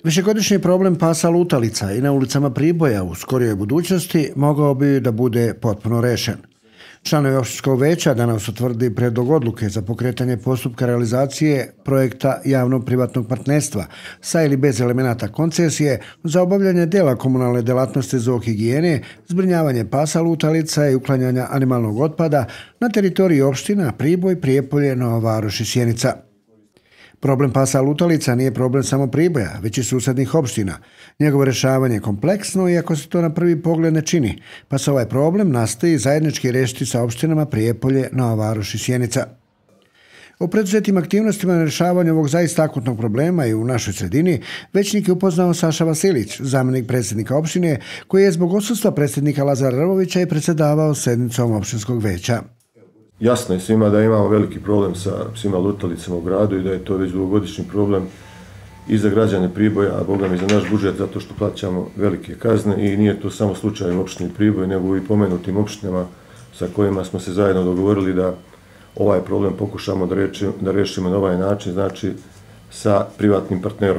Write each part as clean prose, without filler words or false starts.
Višegodišnji problem pasa lutalica i na ulicama Priboja u skorijoj budućnosti mogao bi da bude potpuno rešen. Članovi opštinskog veća danas utvrdi predlog odluke za pokretanje postupka realizacije projekta javno-privatnog partnerstva sa ili bez elemenata koncesije za obavljanje dela komunalne delatnosti zoohigijene, zbrinjavanje pasa lutalica i uklanjanja animalnog otpada na teritoriji opština Priboj, Prijepolje, Nova Varoš i Sjenica. Problem pasa lutalica nije problem samo Priboja, već i susednih opština. Njegovo rešavanje je kompleksno, iako se to na prvi pogled ne čini, pa se ovaj problem nastoji zajednički rešiti sa opštinama Prijepolje, Nova Varoš i Sjenica. U preduzetim aktivnostima na rešavanju ovog zaista akutnog problema i u našoj sredini većnik je upoznao Saša Vasilić, zamjenik predsjednika opštine, koji je zbog odsustva predsjednika Lazara Rvovića i predsjedavao sednicom opštinskog veća. Jasno je svima da imamo veliki problem sa psima lutalicama u gradu i da je to već dugogodišnji problem i za građane Priboja, a bogami za naš budžet, zato što plaćamo velike kazne i nije to samo slučaj u opštini Priboj, nego i pomenutim opštinama sa kojima smo se zajedno dogovorili da ovaj problem pokušamo da rešimo na ovaj način, znači sa privatnim partnerom.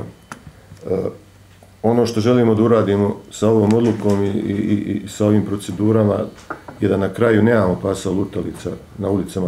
Ono što želimo da uradimo sa ovom odlukom i sa ovim procedurama je da na kraju nemamo pasa lutalica na ulicama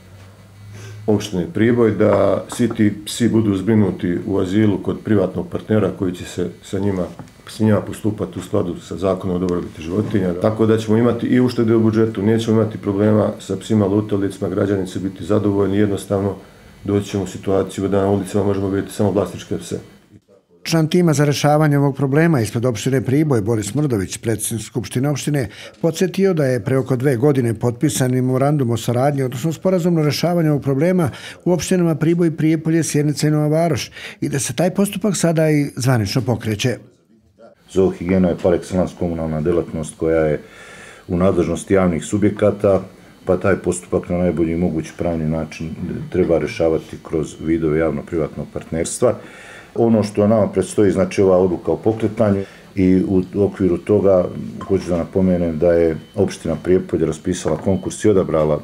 opštine Priboj, da svi ti psi budu zbrinuti u azilu kod privatnog partnera koji će se s njima postupati u skladu sa zakonom o dobrobiti životinja. Tako da ćemo imati i uštede u budžetu, nećemo imati problema sa psima lutalicama, građani će biti zadovoljni, jednostavno doći ćemo u situaciju da na ulicama možemo vidjeti samo vlasničke pse. Član tima za rešavanje ovog problema ispred opštine Priboj, Boris Mrdović, predsjednik Skupštine opštine, podsjetio da je pre oko 2 godine potpisan memorandum o saradnji, odnosno sporazum na rešavanje ovog problema u opštinama Priboj, Prijepolje, Sjenica i Nova Varoš i da se taj postupak sada i zvanično pokreće. Zoohigijena je par excellence komunalna delatnost koja je u nadležnosti javnih subjekata, pa taj postupak na najbolji mogući pravni način treba rešavati kroz vidove javno-privatnog partnerstva. Ono što nama predstoji, znači ova odluka o pokretanju i u okviru toga hoću da napomenem da je opština Prijepolje raspisala konkurs i odabrala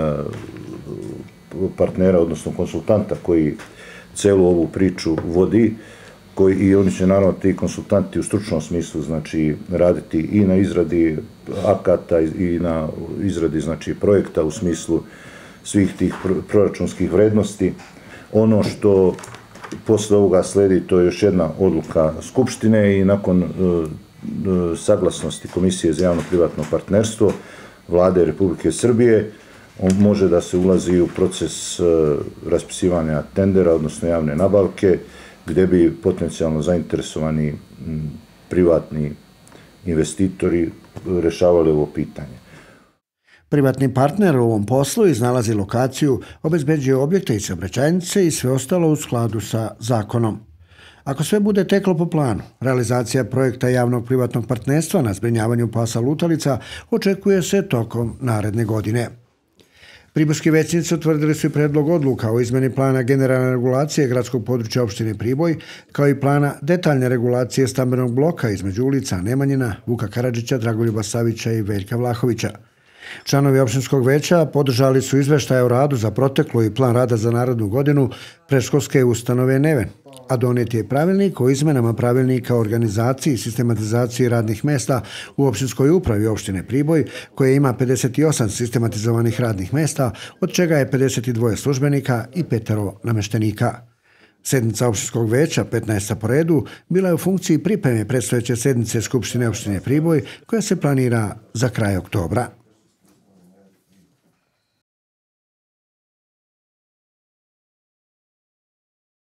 partnera, odnosno konsultanta koji celu ovu priču vodi i oni će naravno ti konsultanti u stručnom smislu znači raditi i na izradi akata i na izradi znači projekta u smislu svih tih proračunskih vrednosti. Ono što posle ovoga sledi, to je još jedna odluka Skupštine i nakon saglasnosti Komisije za javno-privatno partnerstvo Vlade Republike Srbije može da se ulazi u proces raspisivanja tendera, odnosno javne nabavke, gde bi potencijalno zainteresovani privatni investitori rešavali ovo pitanje. Privatni partner u ovom poslu iznalazi lokaciju, obezbeđuje objekte i saobraćajnice i sve ostalo u skladu sa zakonom. Ako sve bude teklo po planu, realizacija projekta javnog privatnog partnerstva na zbrinjavanju pasa lutalica očekuje se tokom naredne godine. Pribojski većnici utvrdili su i predlog odluka o izmeni plana generalne regulacije gradskog područja opštine Priboj, kao i plana detaljne regulacije stambenog bloka između ulica Nemanjina, Vuka Karadžića, Dragoljuba Savića i Veljka Vlahovića. Članovi opštinskog veća podržali su izveštaje o radu za proteklu i plan rada za narednu godinu predškolske ustanove Neven, a donijet je pravilnik o izmenama pravilnika o organizaciji i sistematizaciji radnih mesta u opštinskoj upravi opštine Priboj, koja ima 58 sistematizovanih radnih mesta, od čega je 52 službenika i 5 nameštenika. Sednica opštinskog veća, 15. po redu, bila je u funkciji pripreme predstojeće sednice Skupštine opštine Priboj, koja se planira za kraj oktobra.